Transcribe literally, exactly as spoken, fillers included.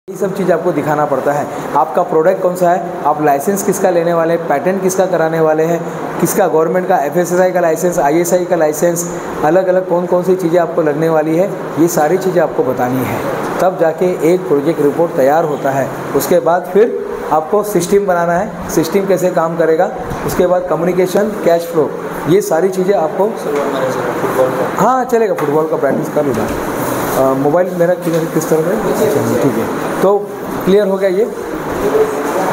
ये सब चीज़ आपको दिखाना पड़ता है। आपका प्रोडक्ट कौन सा है, आप लाइसेंस किसका लेने वाले हैं, पैटेंट किसका कराने वाले हैं, किसका गवर्नमेंट का एफ एस एस आई का लाइसेंस, आई एस आई का लाइसेंस, अलग अलग कौन कौन सी चीज़ें आपको लगने वाली है, ये सारी चीज़ें आपको बतानी है। तब जाके एक प्रोजेक्ट रिपोर्ट तैयार होता है। उसके बाद फिर आपको सिस्टम बनाना है, सिस्टम कैसे काम करेगा, उसके बाद कम्युनिकेशन, कैश फ्लो, ये सारी चीज़ें आपको। हाँ चलेगा, फुटबॉल का प्रैक्टिस कर लूँगा। मोबाइल मेरा किस तरह का है, ठीक है। तो क्लियर हो गया ये।